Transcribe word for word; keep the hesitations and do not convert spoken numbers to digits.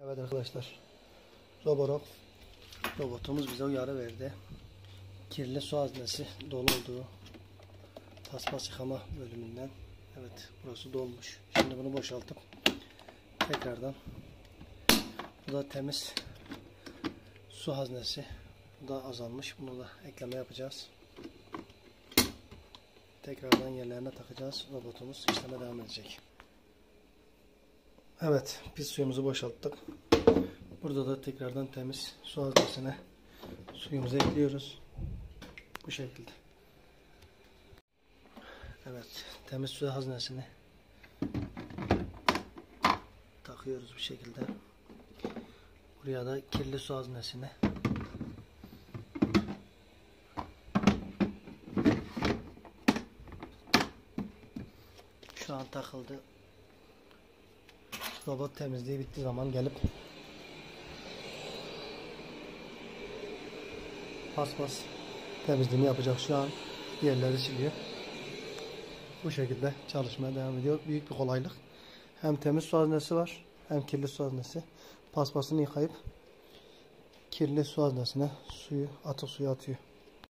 Evet arkadaşlar, Roborock robotumuz bize uyarı verdi. Kirli su haznesi dolu olduğu paspas yıkama bölümünden. Evet, burası dolmuş. Şimdi bunu boşaltıp tekrardan, bu da temiz su haznesi, bu da azalmış. Bunu da ekleme yapacağız. Tekrardan yerlerine takacağız. Robotumuz işleme devam edecek. Evet, pis suyumuzu boşalttık. Burada da tekrardan temiz su haznesine suyumuzu ekliyoruz. Bu şekilde. Evet, temiz su haznesini takıyoruz bu şekilde. Buraya da kirli su haznesini. Şu an takıldı. Robot temizliği bittiği zaman gelip paspas temizliğini yapacak. Şu an yerleri siliyor. Bu şekilde çalışmaya devam ediyor. Büyük bir kolaylık. Hem temiz su haznesi var, hem kirli su haznesi. Paspasını yıkayıp kirli su haznesine suyu, atık suyu atıyor.